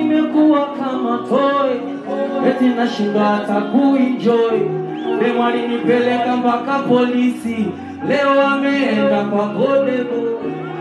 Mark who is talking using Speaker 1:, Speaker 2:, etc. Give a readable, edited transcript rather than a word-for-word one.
Speaker 1: nimekuwa kama toy, eti nashindwa hata kuenjoy. Demu alinipeleka mpaka polisi, leo ameenda kwa godebo.